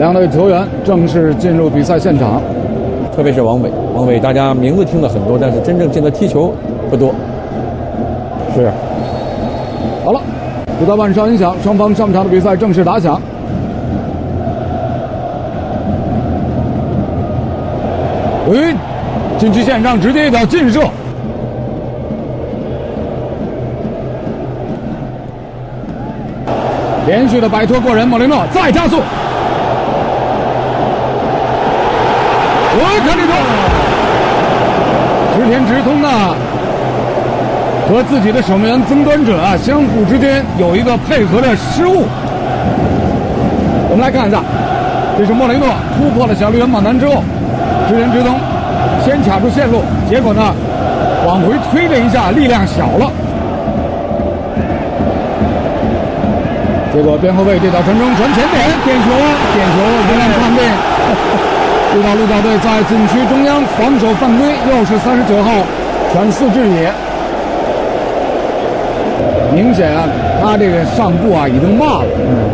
两队球员正式进入比赛现场， 特别是王伟，大家名字听了很多，但是真正见他踢球不多。 是。好了，不到万哨音响，双方上场的比赛正式打响。禁区线上直接一脚劲射，连续的摆脱过人，莫雷诺再加速。看这球，直田直通呢，和自己的守门员曾端者啊，相互之间有一个配合的失误。我们来看一下，这是莫雷诺突破了小绿人马南之后，直田直通先卡住线路，结果呢往回推了一下，力量小了。结果边后卫这脚传中传前点，点球，仍然判定。鹿岛队在禁区中央防守犯规，又是39号传四至野。明显啊，他这个上步啊已经慢了。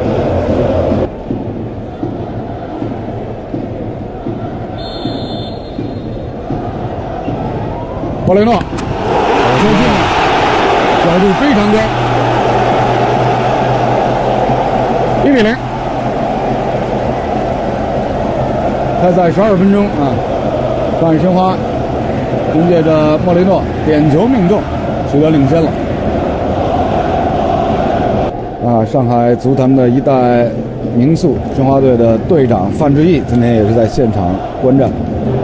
莫雷诺，球进了，角度非常高。1-0。开赛12分钟啊，上海申花凭借着莫雷诺点球命中，取得领先了。上海足坛的一代名宿，申花队的队长范志毅今天也是在现场观战。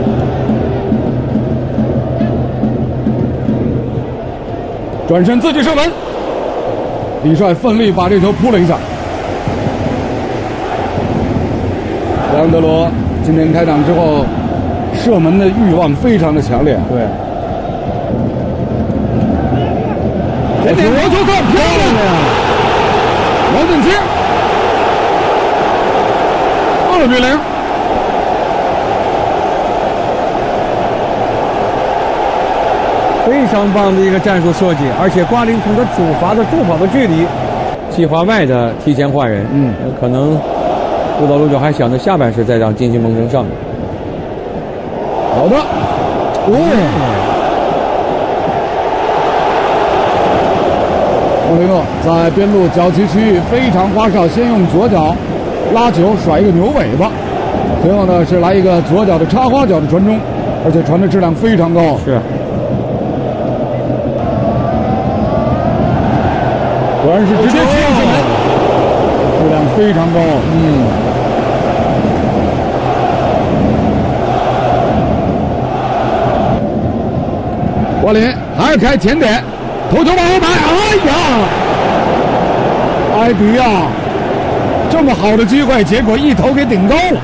转身自己射门，李帅奋力把这球扑了一下。莱昂德罗今天开场之后，射门的欲望非常的强烈。 对， 前点球做漂亮呀！王振清，2-0。 非常棒的一个战术设计，而且瓜林从他主罚的助跑的距离，计划外的提前换人，可能鹿岛鹿角还想着下半时再让金星蒙城上。 好的，莫雷诺在边路角旗区域非常花哨，先用左脚拉球甩一个牛尾巴，随后呢是来一个左脚的插花脚的传中，而且传的质量非常高。 是。 果然是直接切入射门，质量非常高。瓜林还是开前点，头球往后摆，埃迪呀，这么好的机会，结果一头给顶高了。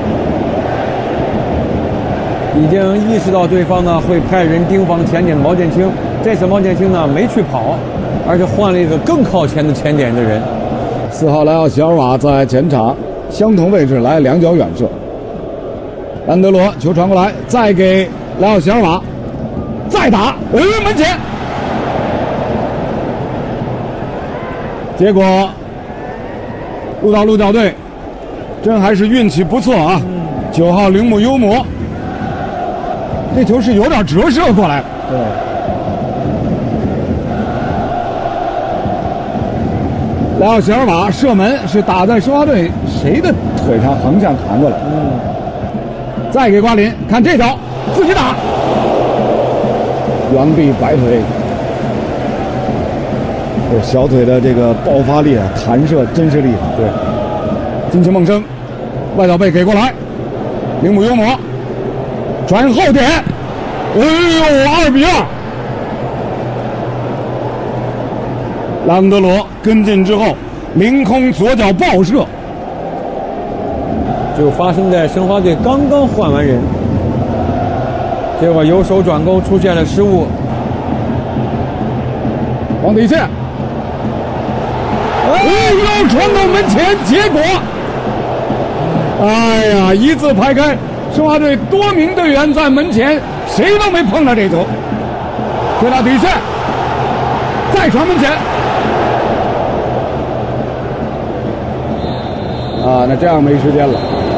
已经意识到对方呢会派人盯防前点的毛剑卿，这次毛剑卿呢没去跑，而且换了一个更靠前的前点的人。 4号莱奥席尔瓦在前场相同位置来两脚远射，安德罗球传过来，再给莱奥席尔瓦，再打，门前，结果鹿角队真还是运气不错啊！9号铃木优磨，这球是有点折射过来的。 对。 莱奥席尔瓦射门是打在申花队谁的腿上横向弹过来？再给瓜林，看这脚自己打，原臂摆腿，这小腿的这个爆发力啊，弹射真是厉害。对，金星梦生外脚背给过来，铃木优磨传后点，2-2。朗德罗跟进之后，凌空左脚爆射， 就发生在申花队刚刚换完人，结果由守转攻出现了失误。 往底线，又传到门前，结果，哎呀，一字排开，申花队多名队员在门前，谁都没碰到这球，推到底线，再传门前。那这样没时间了。